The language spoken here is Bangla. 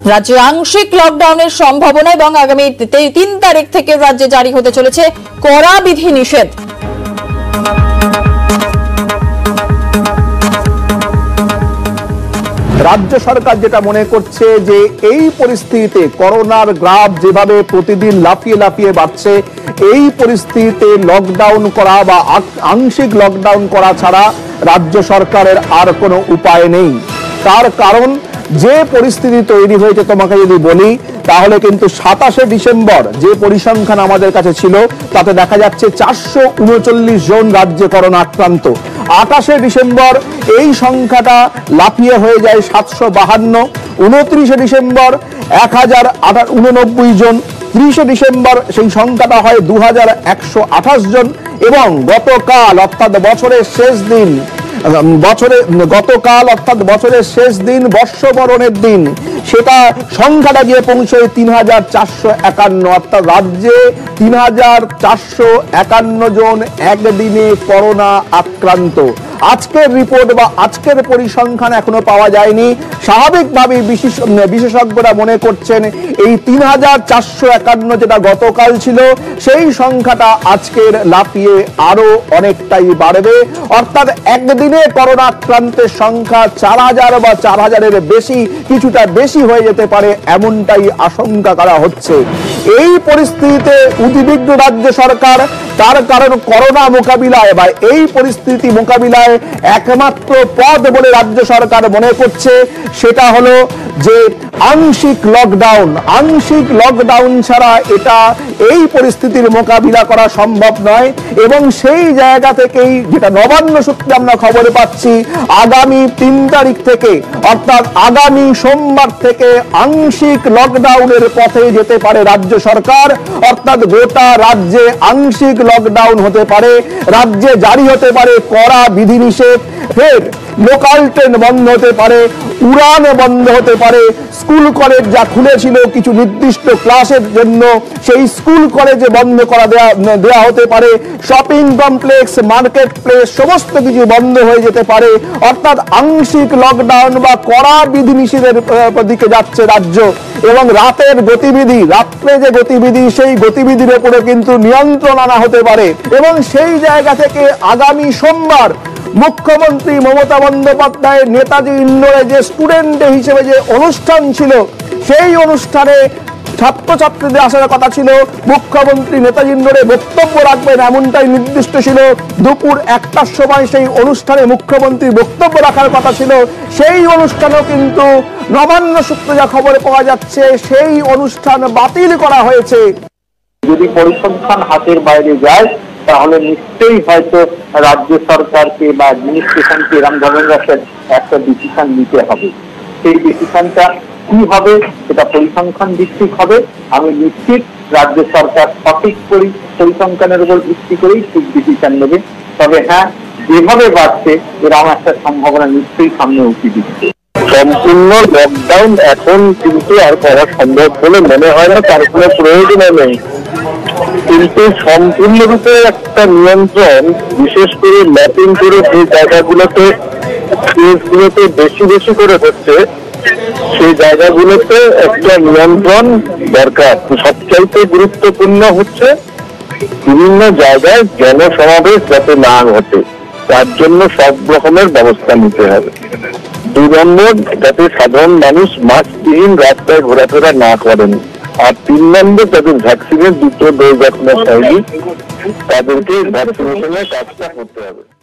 রাজ্যে আংশিক লকডাউনের সম্ভাবনা এবং আগামী ৩ তারিখ থেকে রাজ্যে জারি হতে চলেছে কড়া বিধিনিষেধ। রাজ্য সরকার যেটা মনে করছে যে এই পরিস্থিতিতে করোনার গ্রাফ যেভাবে প্রতিদিন লাফিয়ে লাফিয়ে বাড়ছে, এই পরিস্থিতিতে লকডাউন করা বা আংশিক লকডাউন করা ছাড়া রাজ্য সরকারের আর কোনো উপায় নেই। তার কারণ যে পরিস্থিতি তৈরি হয়েছে তোমাকে যদি বলি, তাহলে কিন্তু 27শে ডিসেম্বর যে পরিসংখ্যান আমাদের কাছে ছিল তাতে দেখা যাচ্ছে 439 জন রাজ্যে করোনা আক্রান্ত। 28শে ডিসেম্বর এই সংখ্যাটা লাফিয়ে হয়ে যায় 752। 29শে ডিসেম্বর 1089 জন। 30শে ডিসেম্বর সেই সংখ্যাটা হয় 2128 জন এবং গতকাল অর্থাৎ বছরের শেষ দিন বর্ষবরণের দিন সেটা সংখ্যাটা গিয়ে পৌঁছয় 3451। অর্থাৎ রাজ্যে 3451 জন একদিনে করোনা আক্রান্ত। আজকের রিপোর্ট বা আজকের পরিসংখ্যান এখনো পাওয়া যায়নি। স্বাভাবিকভাবেই বিশেষজ্ঞরা মনে করছেন এই 3451 যেটা গতকাল ছিল সেই সংখ্যাটা আজকের লাফিয়ে আরো অনেকটাই বাড়বে। অর্থাৎ একদিনে করোনা আক্রান্তের সংখ্যা 4000 বা 4000-এর বেশি, কিছুটা বেশি হয়ে যেতে পারে এমনটাই আশঙ্কা করা হচ্ছে। এই পরিস্থিতিতে উদ্বিগ্ন রাজ্য সরকার। তার কারণ করোনা মোকাবিলায় বা এই পরিস্থিতি মোকাবিলায় একমাত্র পথ বলে রাজ্য সরকার মনে করছে সেটা হলো যে আংশিক লকডাউন। আংশিক লকডাউন ছাড়া এই পরিস্থিতির মোকাবিলা করা সম্ভব নয় এবং সেই জায়গা থেকেই যেটা নবান্ন সূত্রে আমরা খবর পাচ্ছি, আগামী 3 তারিখ থেকে অর্থাৎ আগামী সোমবার থেকে আংশিক লকডাউনের পথে যেতে পারে রাজ্য সরকার। অর্থাৎ গোটা রাজ্যে আংশিক লকডাউন হতে পারে, রাজ্যে জারি হতে পারে কড়া বিধিনিষেধ। ফের লোকাল ট্রেন বন্ধ হতে পারে, উড়ান বন্ধ হতে পারে, স্কুল কলেজ যা খুলেছিল কিছু নির্দিষ্ট ক্লাসের জন্য সেই স্কুল কলেজে বন্ধ করা দেয়া হতে পারে, শপিং কমপ্লেক্স, মার্কেট প্লেস সমস্ত কিছু বন্ধ হয়ে যেতে পারে। অর্থাৎ আংশিক লকডাউন বা কড়া বিধিনিষেধের দিকে যাচ্ছে রাজ্য এবং রাতের গতিবিধি, রাত্রে যে গতিবিধি সেই গতিবিধির উপরে কিন্তু নিয়ন্ত্রণ আনা হতে পারে এবং সেই জায়গা থেকে আগামী সোমবার মুখ্যমন্ত্রী মমতা বন্দ্যোপাধ্যায়ের নেতাজি ইন্ডোরে যে স্টুডেন্ট ডে হিসেবে যে অনুষ্ঠান ছিল সেই অনুষ্ঠানে ছাত্রছাত্রীদের আসার কথা ছিল। মুখ্যমন্ত্রী নেতাজি ইন্ডোরে বক্তব্য রাখবেন এমনটাই নির্দিষ্ট ছিল। দুপুর 1টার সময় সেই অনুষ্ঠানে মুখ্যমন্ত্রী বক্তব্য রাখার কথা ছিল। সেই অনুষ্ঠানও কিন্তু নবান্ন সূত্রে যা খবর পাওয়া যাচ্ছে সেই অনুষ্ঠান বাতিল করা হয়েছে। যদি পরিসংখ্যান হাতের বাইরে যায় তাহলে নিশ্চয়ই হয়তো রাজ্য সরকারকে বা অ্যাডমিনিস্ট্রেশনকে এরকম ধরনের একটা ডিসিশন নিতে হবে। সেই ডিসিশনটা কি হবে সেটা পরিসংখ্যান ভিত্তিক হবে। আমি নিশ্চিত রাজ্য সরকার সঠিক পরিসংখ্যানের উপর ভিত্তি করেই ঠিক ডিসিশন নেবে। তবে হ্যাঁ, যেভাবে বাড়ছে এরকম একটা সম্ভাবনা নিশ্চয়ই সামনে উঠে দিচ্ছে। সম্পূর্ণ লকডাউন এখন কিন্তু আর করা সম্ভব বলে মনে হয় না, তার কোনো প্রয়োজন নেই। কিন্তু সম্পূর্ণরূপে একটা নিয়ন্ত্রণ, বিশেষ করে ম্যাপিং করে যে জায়গাগুলোতে কেসগুলোতে বেশি বেশি করে হচ্ছে সেই জায়গাগুলোতে একটা নিয়ন্ত্রণ দরকার। সবচাইতে গুরুত্বপূর্ণ হচ্ছে বিভিন্ন জায়গায় জনসমাবেশ যাতে না ঘটে, তার জন্য সব রকমের ব্যবস্থা নিতে হবে। 2 নম্বর, যাতে সাধারণ মানুষ মাস্কবিহীন রাস্তায় ঘোরাফেরা না করেন। আর 3 নম্বর, যাদের ভ্যাকসিনের 2টো ডোজ এখনো হয়নি তাদেরকে ভ্যাকসিনেশনের কাজটা করতে হবে।